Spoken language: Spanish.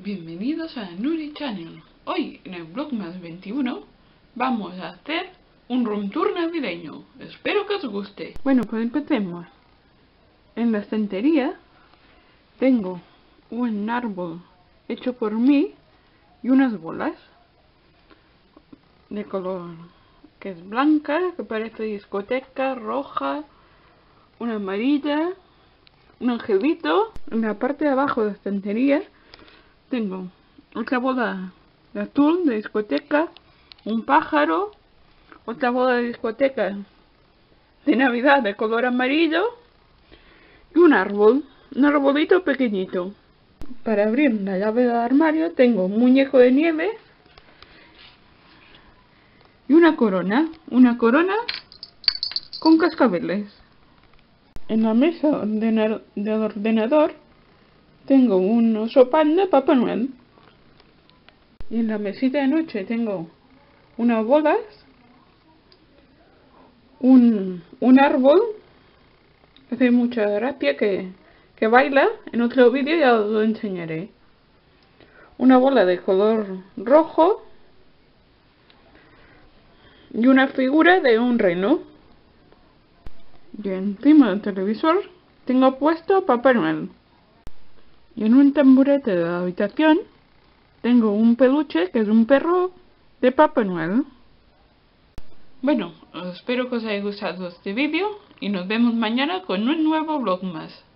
Bienvenidos a Nuri Channel. Hoy en el Vlogmas 21 vamos a hacer un room tour navideño. Espero que os guste. Bueno, pues empecemos. En la estantería tengo un árbol hecho por mí y unas bolas de color que es blanca, que parece discoteca, roja, una amarilla, un angelito. En la parte de abajo de la estantería tengo otra bola de azul de discoteca, un pájaro, otra bola de discoteca de Navidad de color amarillo y un árbol, un arbolito pequeñito. Para abrir la llave del armario tengo un muñeco de nieve y una corona con cascabeles. En la mesa del ordenador tengo un oso panda Papá Noel. Y en la mesita de noche tengo unas bolas, un árbol, que hace mucha gracia, que baila. En otro vídeo ya os lo enseñaré. Una bola de color rojo y una figura de un reno. Y encima del televisor tengo puesto a Papá Noel. Y en un tamborete de la habitación tengo un peluche que es un perro de Papá Noel. Bueno, espero que os haya gustado este vídeo y nos vemos mañana con un nuevo vlog más.